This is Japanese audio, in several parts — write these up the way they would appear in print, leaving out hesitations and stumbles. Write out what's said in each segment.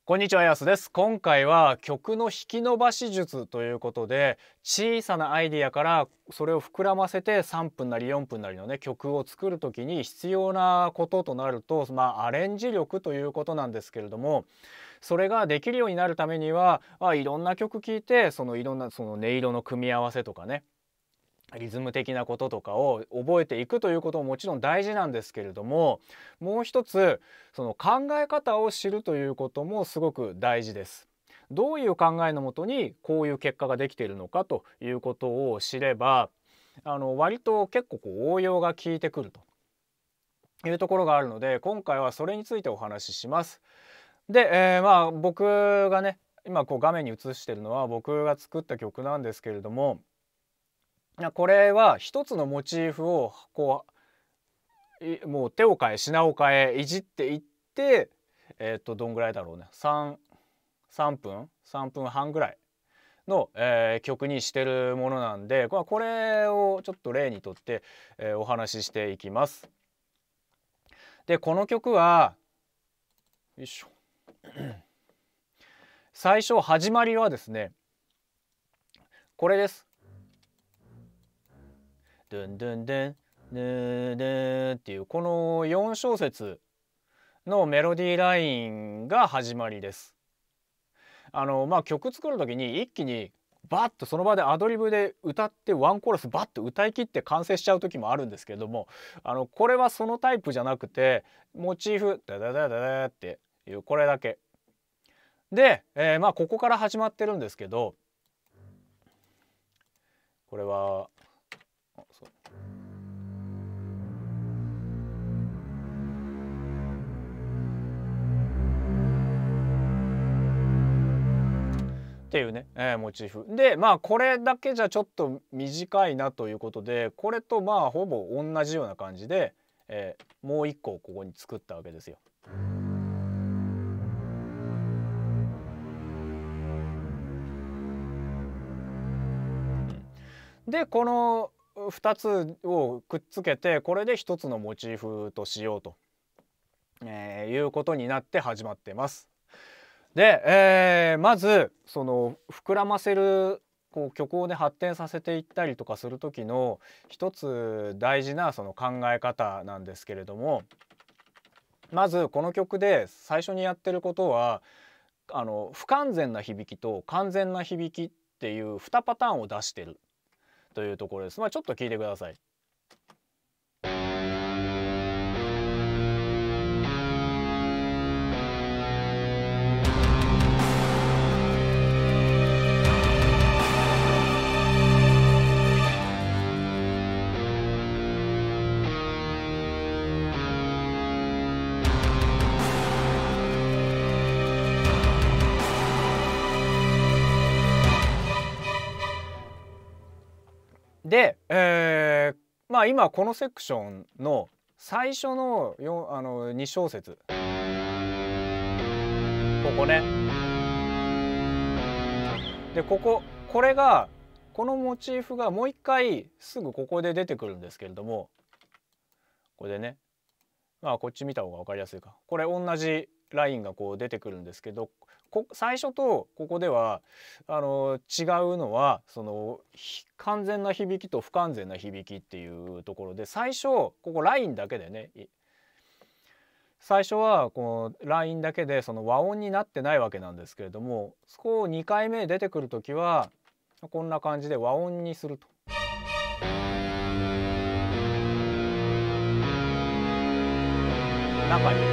こんにちは、やすです。今回は曲の引き伸ばし術ということで、小さなアイディアからそれを膨らませて3分なり4分なりのね曲を作る時に必要なこととなると、アレンジ力ということなんですけれども、それができるようになるためにはいろんな曲聴いて、いろんな音色の組み合わせとかね、リズム的なこととかを覚えていくということももちろん大事なんですけれども、もう一つその考え方を知るということもすごく大事です。どういう考えのもとにこういう結果ができているのかということを知れば、割と結構応用が効いてくるというところがあるので、今回はそれについてお話しします。で、僕がね今画面に映しているのは僕が作った曲なんですけれども、これは一つのモチーフをもう手を変え品を変えいじっていって、どんぐらいだろうね、3分3分半ぐらいの、曲にしてるものなんで、これをちょっと例にとって、お話ししていきます。でこの曲はよいしょ最初始まりはですねこれです。ドゥンドゥンドゥンドゥドゥンっていうこの4小節のメロディーラインが始まりです。曲作る時に一気にバッとその場でアドリブで歌ってワンコーラスバッと歌い切って完成しちゃう時もあるんですけれども、これはそのタイプじゃなくて、モチーフダダダダダっていうこれだけで、ここから始まってるんですけど、これはっていうね、モチーフで、これだけじゃちょっと短いなということで、これとほぼ同じような感じで、もう一個ここに作ったわけですよ。でこの2つをくっつけて、これで1つのモチーフとしようと、いうことになって始まってます。で、まずその膨らませる曲をね発展させていったりとかする時の一つ大事なその考え方なんですけれども、まずこの曲で最初にやってることは不完全な響きと完全な響きっていう2パターンを出してるというところです。ちょっと聞いてください。で、今このセクションの最初の2小節、ここね。でこれがこのモチーフがもう一回すぐここで出てくるんですけれども、これでね、こっち見た方が分かりやすいか。これ同じラインが出てくるんですけど、最初とここでは違うのはその完全な響きと不完全な響きっていうところで、最初ここラインだけでね、最初はこのラインだけでその和音になってないわけなんですけれども、そこを2回目出てくる時はこんな感じで和音にすると。中に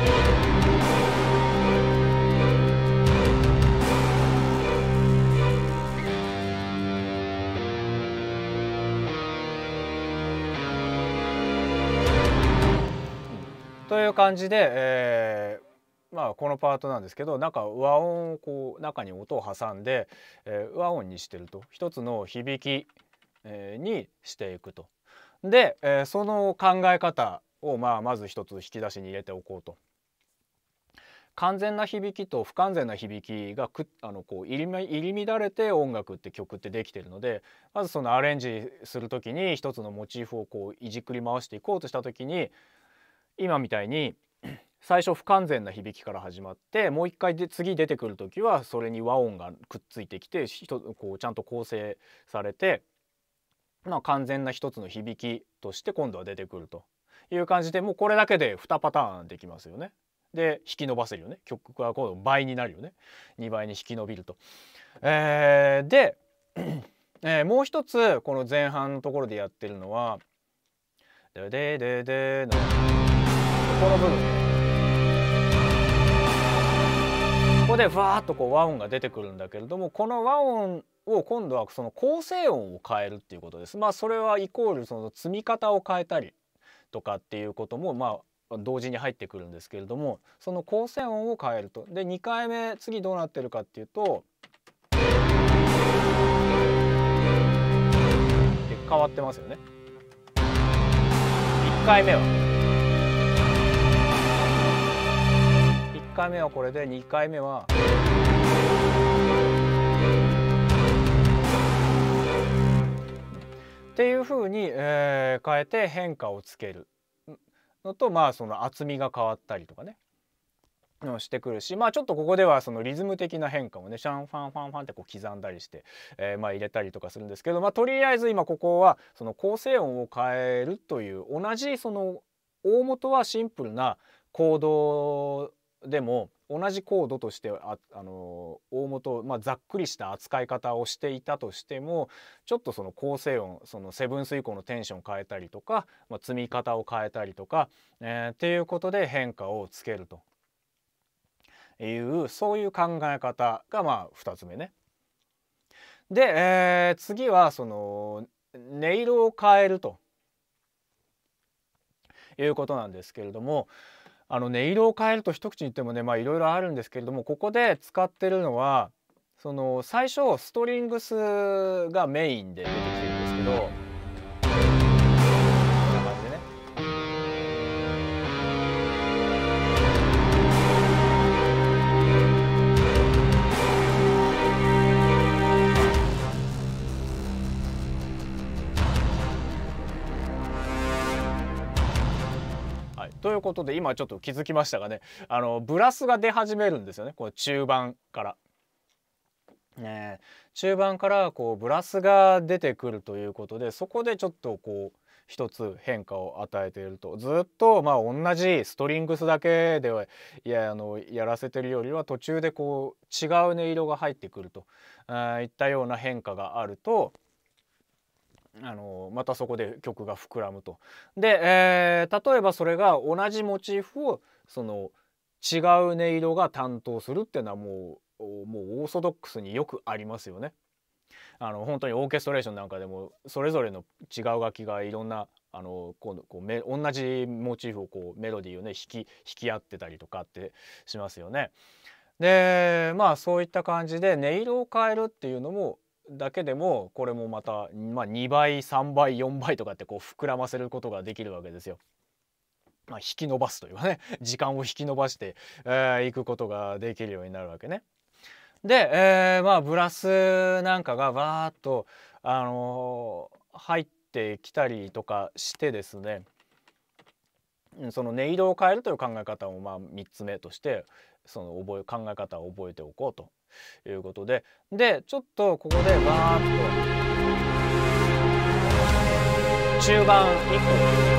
という感じで、このパートなんですけど、和音を中に音を挟んで、和音にしてると一つの響き、にしていくと。で、その考え方をまず一つ引き出しに入れておこうと。完全な響きと不完全な響きが入り乱れて音楽って曲ってできてるので、まずそのアレンジする時に一つのモチーフをいじくり回していこうとした時に、今みたいに最初不完全な響きから始まって、もう一回で次出てくる時はそれに和音がくっついてきてこうちゃんと構成されて、まあ、完全な一つの響きとして今度は出てくるという感じで、もうこれだけで2パターンできますよね。で引き伸ばせるよね。曲は今度倍になるよね。2倍に引き伸びると。で、もう一つこの前半のところでやってるのは「でででで」のこの部分ね。ここでふわーっとこう和音が出てくるんだけれども、この和音を今度はその構成音を変えるっていうことです。まあそれはイコールその積み方を変えたりとかっていうこともまあ同時に入ってくるんですけれども、その構成音を変えると。で2回目次どうなってるかっていうと変わってますよね。1回目は1回目はこれで、2回目はっていうふうに、変えて変化をつけるのと、まあその厚みが変わったりとかねしてくるし、まあちょっとここではそのリズム的な変化もねシャンファンファンファンってこう刻んだりして、まあ入れたりとかするんですけど、まあとりあえず今ここはその構成音を変えるという、同じその大元はシンプルなコードでも同じコードとして大元、まあ、ざっくりした扱い方をしていたとしても、ちょっとその構成音、そのセブンス以降のテンションを変えたりとか、まあ、積み方を変えたりとか、っていうことで変化をつけるという、そういう考え方がまあ2つ目ね。で、次はその音色を変えるということなんですけれども、音色を変えると一口に言ってもね、まあいろいろあるんですけれども、ここで使ってるのはその最初ストリングスがメインで出てきてるんですけど、こんな感じでね。ということで今ちょっと気づきましたがね、ブラスが出始めるんですよね、この中盤から。中盤からこうブラスが出てくるということで、そこでちょっとこう一つ変化を与えていると。ずっとまあ同じストリングスだけではやらせてるよりは、途中でこう違う音色が入ってくるといったような変化があると、またそこで曲が膨らむと。で、例えばそれが同じモチーフをその違う音色が担当するっていうのはもうオーソドックスによくありますよね。本当にオーケストレーションなんかでもそれぞれの違う楽器がいろんなこう同じモチーフをこうメロディーをね弾き合ってたりとかってしますよね。でまあそういった感じで音色を変えるっていうのもだけでも、これもまた、まあ、2倍3倍4倍とかってこう膨らませることができるわけですよ。まあ、引き伸ばすというかね、時間を引き伸ばしていくことができるようになるわけね。で、まあブラスなんかがわーっと、入ってきたりとかしてですね、その音色を変えるという考え方をまあ3つ目としてその考え方を覚えておこうということで、ちょっとここでわーっと中盤以降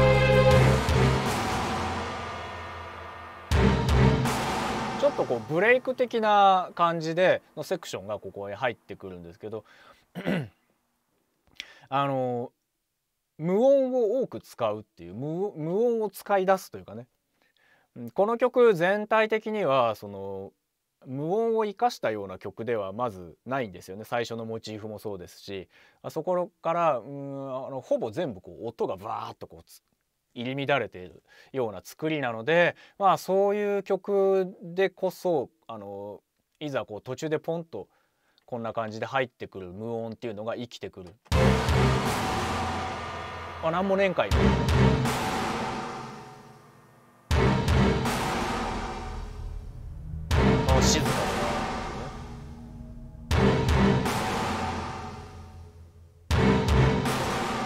ちょっとこうブレイク的な感じでのセクションがここへ入ってくるんですけど無音を多く使うっていう、無音を使い出すというかね、この曲全体的にはその無音を生かしたような曲ではまずないんですよね。最初のモチーフもそうですし、そこからほぼ全部こう音がバーッとこう入り乱れているような作りなので、まあそういう曲でこそいざこう途中でポンとこんな感じで入ってくる無音っていうのが生きてくる。なんもねえんかい。静かだな。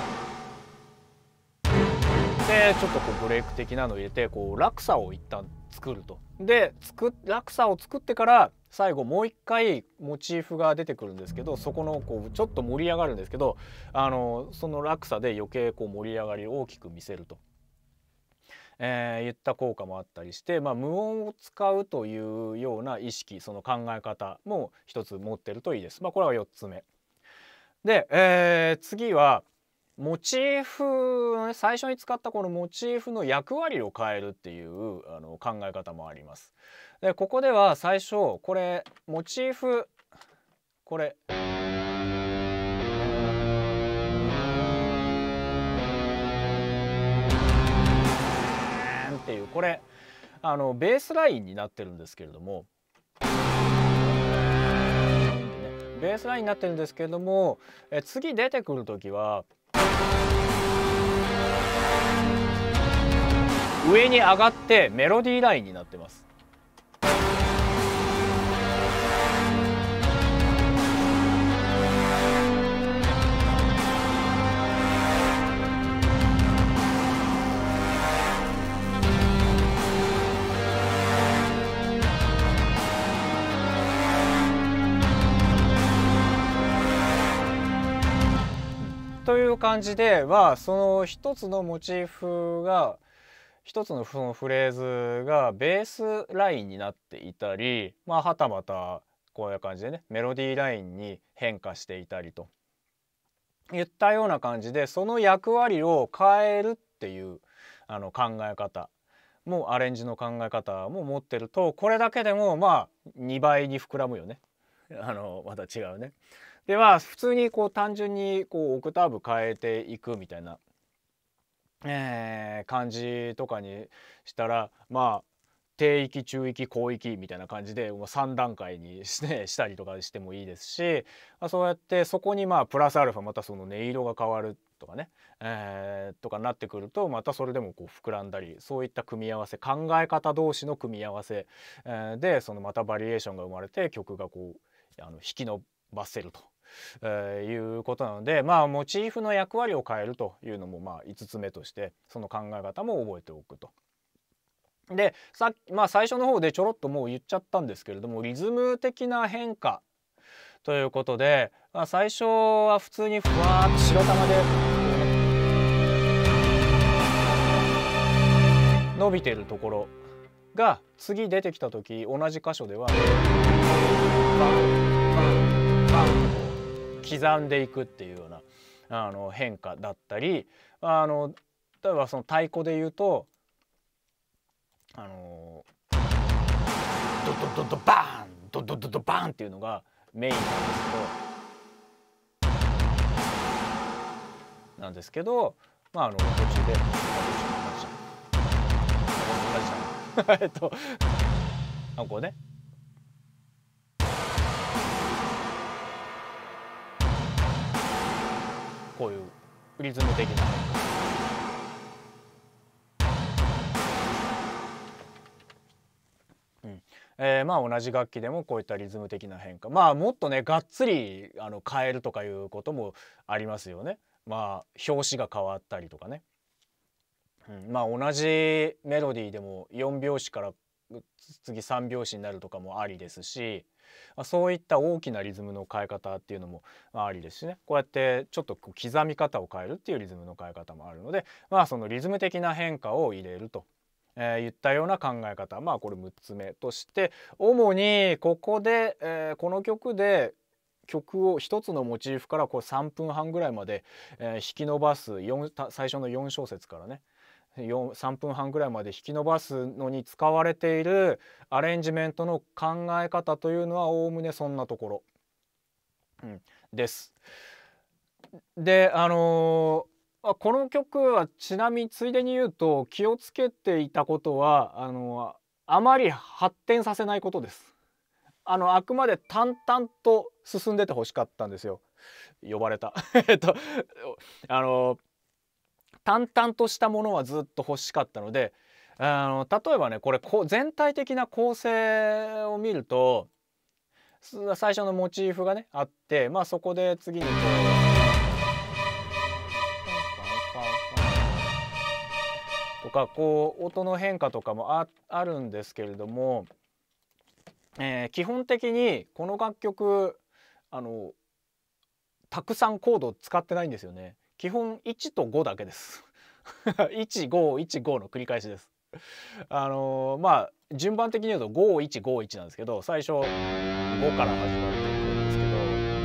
でちょっとこうブレイク的なのを入れてこう落差を一旦作ると。で落差を作ってから最後もう一回モチーフが出てくるんですけど、そこのこうちょっと盛り上がるんですけど、その落差で余計こう盛り上がりを大きく見せると。いった効果もあったりして、無音を使うというような意識、その考え方も一つ持ってるといいです。これは4つ目で、次はモチーフ、最初に使ったこのモチーフの役割を変えるっていう考え方もあります。でここでは最初これモチーフ、これっていうこれベースラインになってるんですけれども、ベースラインになってるんですけれども、次出てくる時は上に上がってメロディーラインになってます。という感じでは、その一つのモチーフが一つのそのフレーズがベースラインになっていたり、はたまたこういう感じでねメロディーラインに変化していたりといったような感じで、その役割を変えるっていう考え方もアレンジの考え方も持ってると、これだけでも2倍に膨らむよね。また違うね。では普通にこう単純にこうオクターブ変えていくみたいな、感じとかにしたら低域中域高域みたいな感じで3段階にしたりとかしてもいいですし、そうやってそこにプラスアルファまたその音色が変わるとかね、とかなってくるとまたそれでもこう膨らんだり、そういった組み合わせ、考え方同士の組み合わせ、でそのまたバリエーションが生まれて曲がこう引き伸ばせると。いうことなので、モチーフの役割を変えるというのも5つ目としてその考え方も覚えておくと。で最初の方でちょろっともう言っちゃったんですけれども、リズム的な変化ということで、最初は普通にふわーっと白玉で伸びてるところが次出てきた時同じ箇所では刻んでいくっていうような変化だったり、例えばその太鼓で言うとドドドドバーンドドドドバーンっていうのがメインなんですけど途中でこうねこういうリズム的な同じ楽器でもこういったリズム的な変化、もっとねがっつり変えるとかいうこともありますよね。拍子が変わったりとかね、同じメロディーでも4拍子から次3拍子になるとかもありですし、そういった大きなリズムの変え方っていうのもありですしね、こうやってちょっと刻み方を変えるっていうリズムの変え方もあるので、そのリズム的な変化を入れるといったような考え方、これ6つ目として、主にここで、この曲で曲を一つのモチーフからこう3分半ぐらいまで、引き伸ばす最初の4小節からね3分半ぐらいまで引き伸ばすのに使われているアレンジメントの考え方というのはおおむねそんなところ、です。でこの曲はちなみについでに言うと気をつけていたことはあまり発展させないことです。あくまで淡々と進んでてほしかったんですよ。呼ばれた淡々としたものはずっと欲しかったので、例えばねこれ全体的な構成を見ると最初のモチーフがねあって、そこで次にこうとかこう音の変化とかもあるんですけれども、基本的にこの楽曲たくさんコードを使ってないんですよね。基本1と5だけです。1515の繰り返しです。まあ順番的に言うと5151なんですけど、最初5から始まっていくんですけど、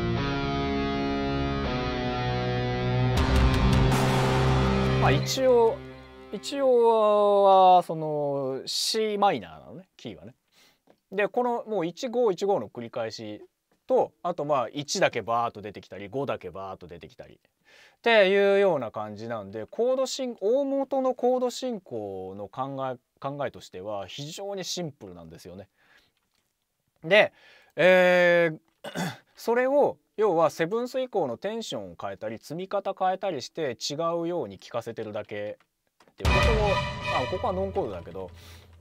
まあ一応はその C マイナーなのね、キーはね。でこのもう1515の繰り返しと、あとまあ1だけバーッと出てきたり5だけバーッと出てきたりっていうような感じなんで、大元のコード進行の考えとしては非常にシンプルなんですよね。で、それを要はセブンス以降のテンションを変えたり積み方変えたりして違うように聞かせてるだけで、ここはノンコードだけど、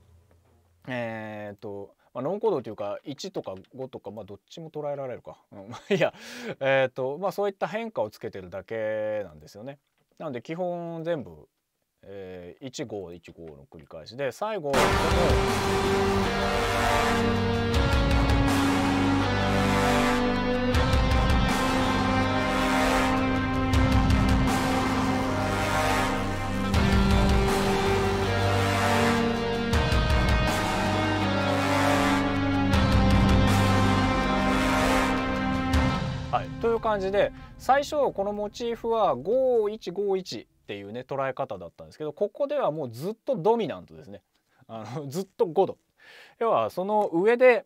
ノンコードというか1とか5とか、まあどっちも捉えられるか、いやそういった変化をつけてるだけなんですよね。なので基本全部、1515の繰り返しで、最後でもという感じで、最初このモチーフは5151っていうね捉え方だったんですけど、ここではもうずっとドミナントですね。ずっと5度。要はその上で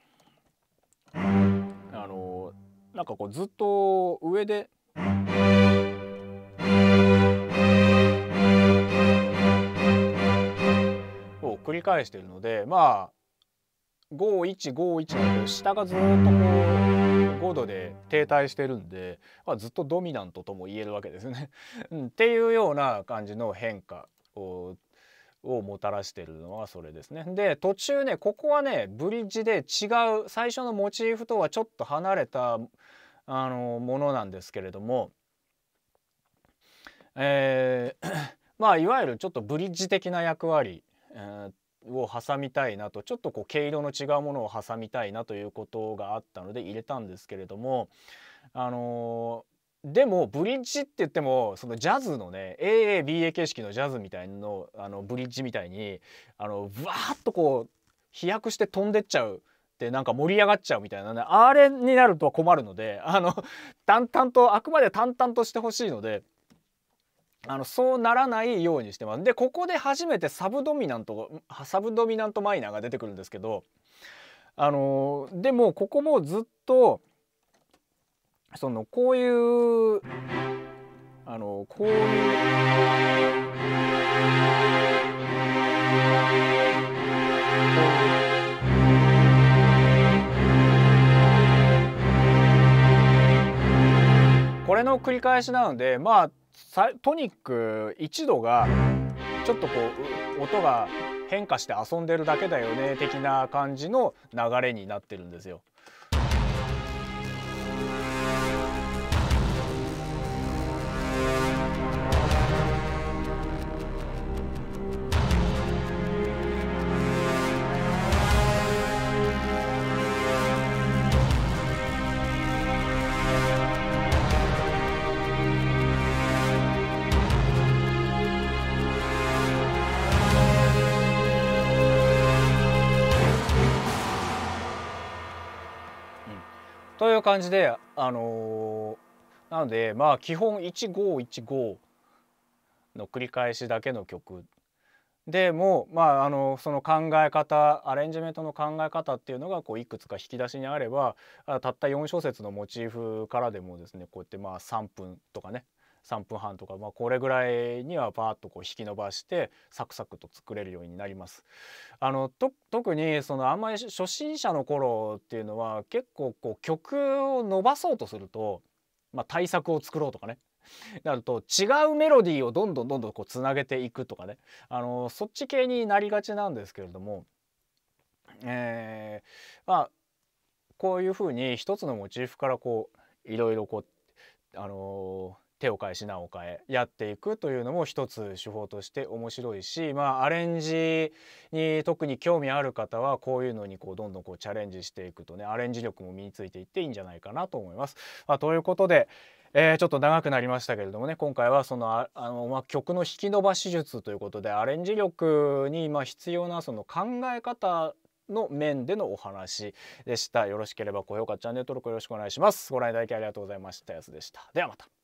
なんかこうずっと上でを繰り返しているので、まあ5151なんだけど、下がずっとこう5度で停滞してるんで、ずっとドミナントとも言えるわけですね。っていうような感じの変化をもたらしてるのはそれですね。で途中ね、ここはねブリッジで違う最初のモチーフとはちょっと離れたものなんですけれども、まあいわゆるちょっとブリッジ的な役割、を挟みたいなと、ちょっとこう毛色の違うものを挟みたいなということがあったので入れたんですけれども、でもブリッジって言ってもそのジャズのね AABA 形式のジャズみたいのブリッジみたいにブワーッとこう飛躍して飛んでっちゃうで、なんか盛り上がっちゃうみたいなね、あれになると困るので、淡々と、あくまで淡々としてほしいので、そうならないようにしてます。でここで初めてサブドミナントマイナーが出てくるんですけど、でもここもずっとこういうこういうこれの繰り返しなので、まあトニック1度がちょっとこう音が変化して遊んでるだけだよね的な感じの流れになってるんですよ。という感じで、なのでまあ基本1515の繰り返しだけの曲でも、まあその考え方、アレンジメントの考え方っていうのがこういくつか引き出しにあれば、たった4小節のモチーフからでもですね、こうやってまあ3分とかね3分半とか、まあ、これぐらいにはパーッとこう引き伸ばしてサクサクと作れるようになります。特にあんまり初心者の頃っていうのは結構こう曲を伸ばそうとすると、まあ、大作を作ろうとかねなると違うメロディーをどんどんこうつなげていくとかね、そっち系になりがちなんですけれども、まあこういうふうに一つのモチーフからこういろいろこう手を変え品を変えやっていくというのも一つ手法として面白いし、アレンジに特に興味ある方はこういうのにどんどんチャレンジしていくとね、アレンジ力も身についていっていいんじゃないかなと思います。ということで、ちょっと長くなりましたけれどもね、今回はその曲の引き伸ばし術ということでアレンジ力に必要なその考え方の面でのお話でした。よろしければ高評価、チャンネル登録よろしくお願いします。ご覧いただきありがとうございました。やすでした。ではまた。